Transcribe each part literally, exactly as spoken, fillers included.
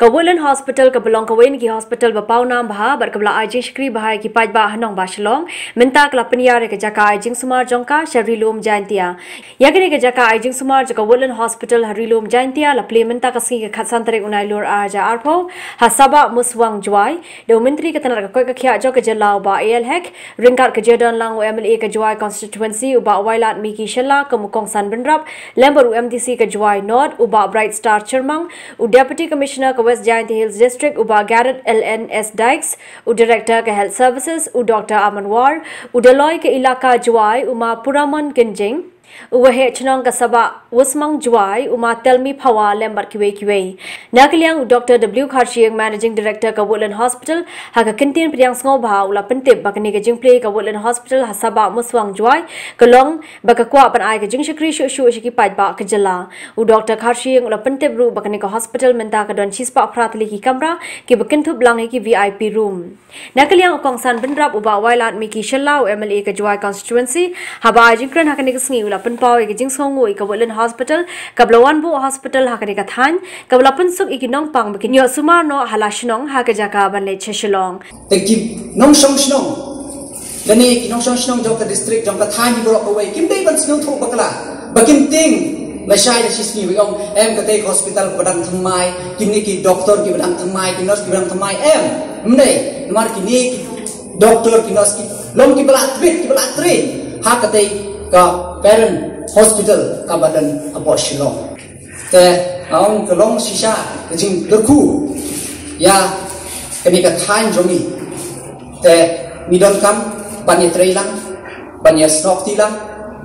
Kawalan Hospital Kabelong Kawain ki Hospital Bapau Nam Baha berkabla Ajing Shkri Bahai ki Pajba Hanong Bashalong minta kala penyare ke jaka Ajing Sumar Jongka Sharilum Jaintia yakini ke jaka Ajing Sumar jaka Kawalan Hospital Harilum Jaintia la ple minta kasi ke khatsan tarik unai lur aja arpo hasaba muswang juai do menteri ke tanar ka ka khia jo ke jalau ba al hek ringkat ke jadan lang M L A ke juai constituency uba wailat miki shella ke mukong san benrap lember U M D C ke juai nord uba Bright Star Chermang u deputy commissioner ke West Giant Hills District uba Garrett L N S Dykes u director ke Health Services u Doctor Amanwar u Deloy ke ilaka juai uma Puraman Kinjing Uwahe chenong kasaba Usmang Juai Uma Telmi Pawa Lembar Kiwe Kiwe Nakiliang Doctor W Kharshiang Managing Director ka Woodland Hospital Haka Kintin Priang Sngo Baha Ula Pentip Bakani ka Jingplay ka Woodland Hospital Hasaba Muswang Juai Kalong Baka Kwa Pan Ai ka Jing Shakri Shu Shu Shiki Paj Ba ka Jala U Doctor Kharshiang Ula Pentip Ru Bakani ka Hospital Menta ka Don Chispa Pratli ki Kamra Ki Bakintup Langi ki V I P Room Nakiliang Kongsan Benrap Uba Wailat Miki Shella U M L A ka Juai Constituency Haba Jingkran Hakani ka Sngi Ula Penpau ke Jing Songo ke Woodland Hospital Kablawan Bu Hospital hakani ka than Kablapan suk ikinong pang bikin yo sumano halashnong haka jaka banle cheshlong Teki nong song snong Gani kinong song snong jong ka district jong ka than ni brok away kim dei ban snong thok bakla bakim ting la shai shisni wi ong em ka te hospital badang thamai kimni ki doctor ki badang thamai ki nurse ki badang thamai em mne mar ki ni doctor ki nurse ki long ki bala twit ki bala train haka te ka parent hospital ka badan aposhilong te aung kalong sisa jing gerku ya kami ka thain jomi te midon kam banya trailang banya snok tilang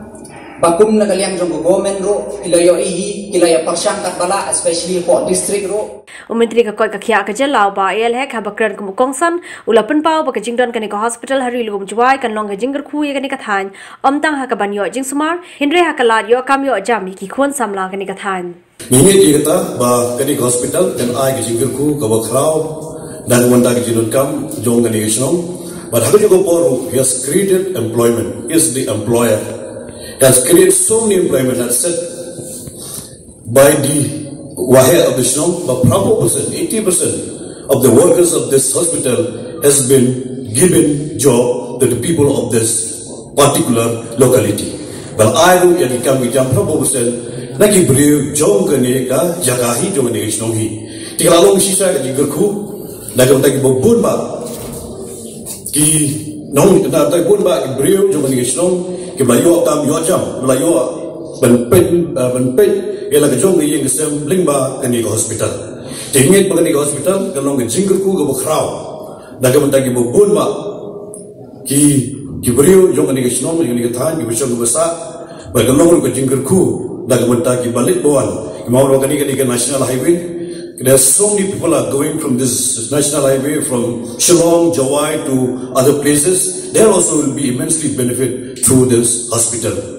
bakum na kaliang jong government ro ilayo ihi kilaya paksang kat bala especially for district ro Umentri ka koi ka khia ka jalau ba al hek habakran ku kongsan ulapan pau ba ka jingdon kani ka hospital harilum juai kan long ka jingar khu ye kani ka than omtang ha ka banyo jing sumar hinre ha ka lat yo kam yo jami ki khon samla kani ka than Mingi kita ba kani hospital kan ai ka jingar khu ka ba khrau dan wanda ka jinun kam jong kani gisnom but how you go for he has created employment is the employer he has created so many employment that said by the Wahai of the Shnong, but probably eighty percent of the workers of this hospital has been given job to the people of this particular locality. But I do yadi kami jam probably percent lagi beri jong kene ka jagahi jong kene Shnong hi. Tiga long sisa ka jigerku lagi untuk bubun ba ki nong na tai bun ba ki beri jong kene Shnong ki bayo tam yo jam bayo ben pen ben pen ialah kejong yang kesem lingba kani ke hospital. Tingit pagani ke hospital kalau ke jingkerku ke bukrau. Daga mentagi bubun ma ki ki beriu jong kani ke snom yang ni kethan ki besok ke besar. Bagalong ke jingkerku daga mentagi balik bawan. Mau kani kani ke national highway. There's so many people are going from this national highway from Shillong, Jawai to other places. There also will be immensely benefit through this hospital.